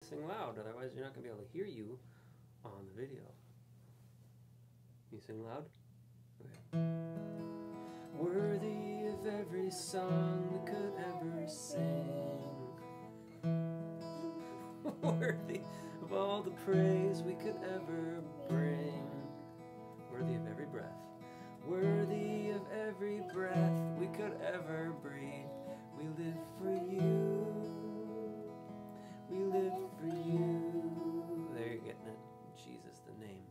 sing loud, otherwise you're not going to be able to hear you on the video. You sing loud? Okay. Worthy of every song we could ever sing. Worthy of all the praise we could ever bring. Worthy of every breath. Worthy of every breath we could ever breathe. We live for you. We live for you. There, you're getting it. Jesus, the name.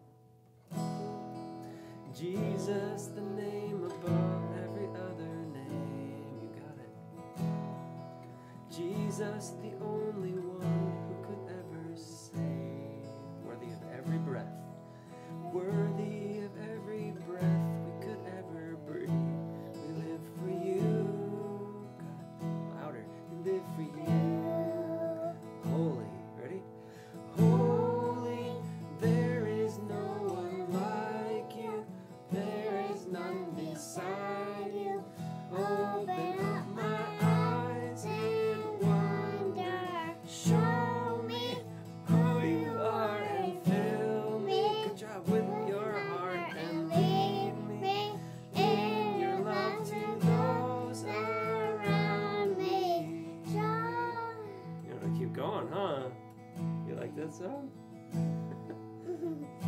Jesus, the name above every other name. You got it. Jesus, the only one who could ever save. Worthy of every breath. Worthy of every breath we could ever breathe. We live for you. God, louder. We live for you. Holy. Ready? Holy, there is no one like you. There is none beside you. Open up my eyes and wonder. Show me who you are and fill me. Good job with your heart and lead me in your love to those around me. You want to keep going, huh? You like that song?